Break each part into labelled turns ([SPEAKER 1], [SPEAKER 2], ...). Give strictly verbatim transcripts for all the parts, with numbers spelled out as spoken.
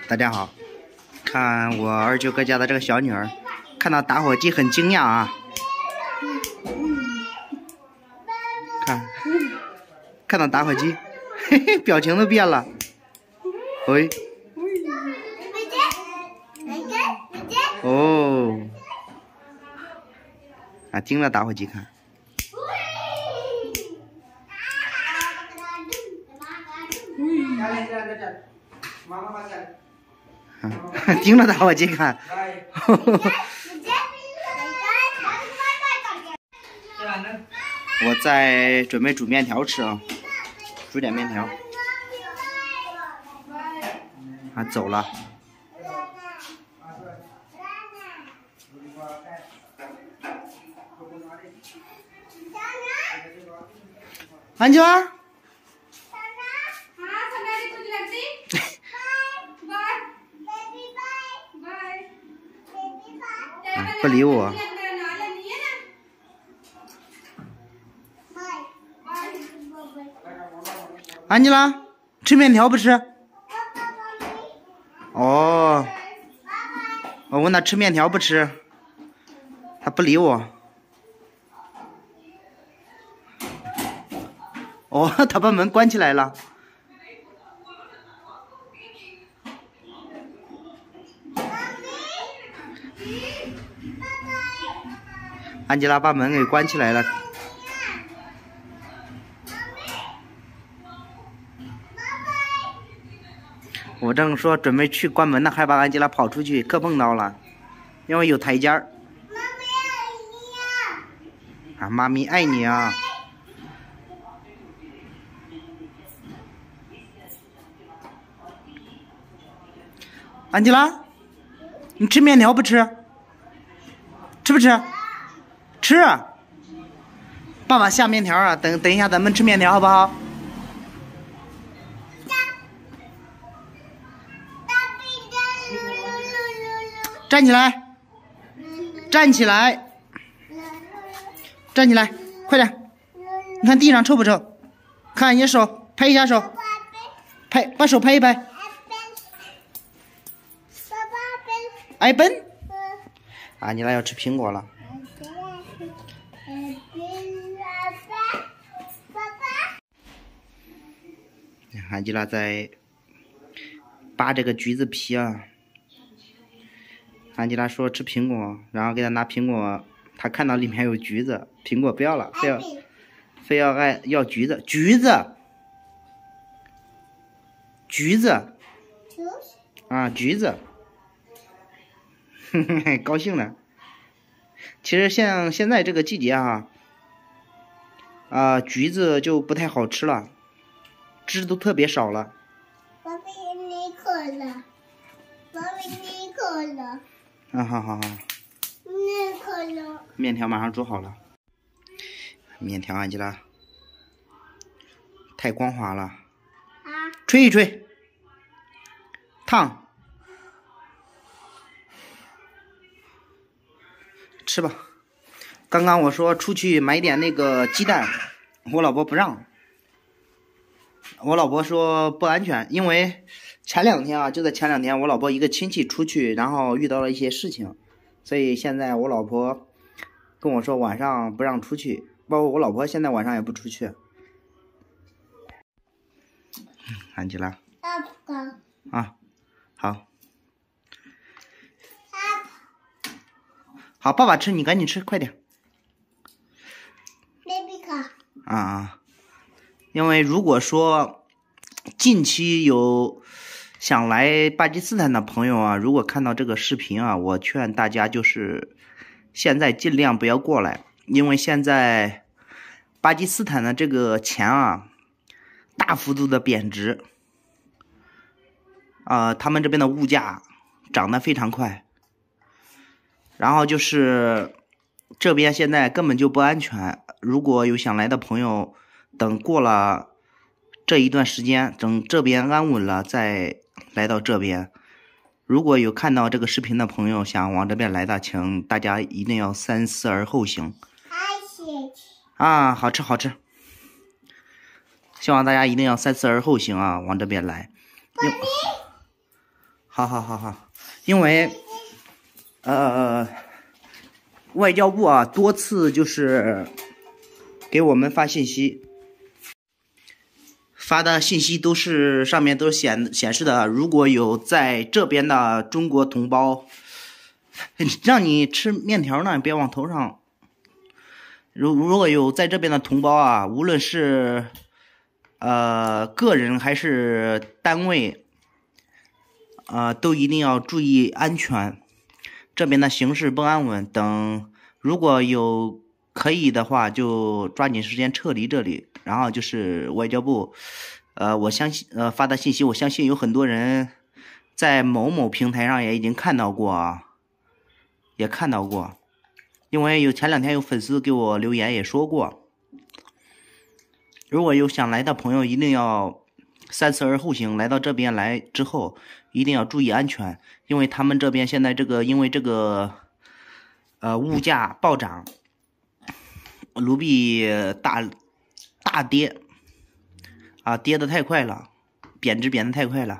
[SPEAKER 1] 大家好，看我二舅哥家的这个小女儿，看到打火机很惊讶啊！看，看到打火机，嘿嘿，表情都变了。喂，哦，啊，盯着打火机看。盯着打火机看。我在准备煮面条吃啊，煮点面条。啊，走了。安吉拉。不理我。安吉拉，吃面条不吃？哦，我问他吃面条不吃，他不理我。哦，他把门关起来了。安吉拉把门给关起来了。我正说准备去关门呢，还把安吉拉跑出去，可碰到了，因为有台阶儿。啊，妈咪爱你啊！安吉拉，你吃面条不吃？吃不吃？吃。爸爸下面条啊，等等一下咱们吃面条好不好？站起来，站起来，站起来，快点！你看地上臭不臭？看你的手，拍一下手，拍，把手拍一拍。挨笨。啊，你俩要吃苹果了。安吉拉在扒这个橘子皮啊。安吉拉说吃苹果，然后给他拿苹果，他看到里面有橘子，苹果不要了，非要非要爱要橘子，橘子，橘子，啊，橘子，嘿嘿，高兴了。其实像现在这个季节啊，啊，橘子就不太好吃了，汁都特别少了。
[SPEAKER 2] 爸爸你渴了，爸爸你渴了。
[SPEAKER 1] 啊，好好好。
[SPEAKER 2] 你渴了。
[SPEAKER 1] 面条马上煮好了。面条安吉拉，太光滑了。啊。吹一吹。烫。吃吧。刚刚我说出去买点那个鸡蛋，我老婆不让。我老婆说不安全，因为前两天啊，就在前两天，我老婆一个亲戚出去，然后遇到了一些事情，所以现在我老婆跟我说晚上不让出去，包括我老婆现在晚上也不出去。安吉拉。啊，好。好，爸爸吃，你赶紧吃，快点。啊啊！因为如果说近期有想来巴基斯坦的朋友啊，如果看到这个视频啊，我劝大家就是现在尽量不要过来，因为现在巴基斯坦的这个钱啊，大幅度的贬值，啊、呃，他们这边的物价涨得非常快。然后就是这边现在根本就不安全，如果有想来的朋友，等过了这一段时间，等这边安稳了再来到这边。如果有看到这个视频的朋友想往这边来的，请大家一定要三思而后行。啊，好吃好吃，希望大家一定要三思而后行啊，往这边来。 好好好好，因为呃，外交部啊多次就是给我们发信息，发的信息都是上面都显显示的，如果有在这边的中国同胞，让你吃面条呢，别往头上。如如果有在这边的同胞啊，无论是呃个人还是单位，呃，都一定要注意安全。这边的形势不安稳，等如果有可以的话，就抓紧时间撤离这里。然后就是外交部，呃，我相信呃发的信息，我相信有很多人在某某平台上也已经看到过啊，也看到过。因为有前两天有粉丝给我留言也说过，如果有想来的朋友，一定要三思而后行。来到这边来之后，一定要注意安全，因为他们这边现在这个因为这个呃物价暴涨，卢币大大跌啊，跌得太快了，贬值贬得太快了。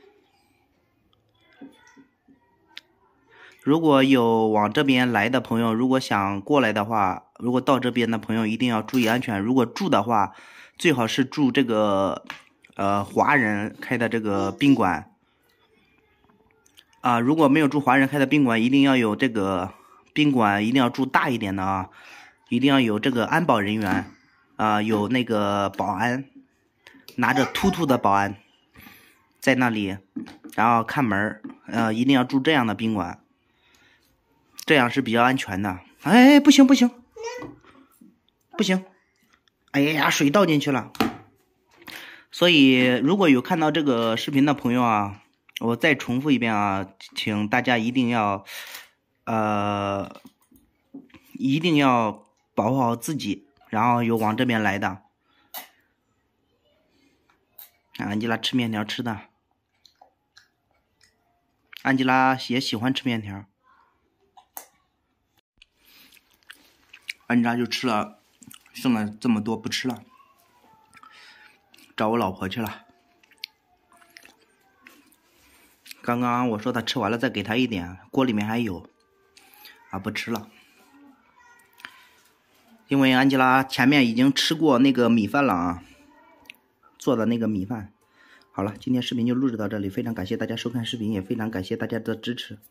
[SPEAKER 1] 如果有往这边来的朋友，如果想过来的话，如果到这边的朋友一定要注意安全。如果住的话，最好是住这个呃华人开的这个宾馆啊。如果没有住华人开的宾馆，一定要有这个宾馆一定要住大一点的啊，一定要有这个安保人员啊，有那个保安拿着突突的保安在那里，然后看门，呃，一定要住这样的宾馆。这样是比较安全的。哎，不行不行，不行！哎呀，水倒进去了。所以，如果有看到这个视频的朋友啊，我再重复一遍啊，请大家一定要，呃，一定要保护好自己，然后有往这边来的。安吉拉吃面条吃的，安吉拉也喜欢吃面条。安吉拉就吃了，剩了这么多不吃了，找我老婆去了。刚刚我说他吃完了再给他一点，锅里面还有，啊不吃了。因为安吉拉前面已经吃过那个米饭了啊，做的那个米饭。好了，今天视频就录制到这里，非常感谢大家收看视频，也非常感谢大家的支持。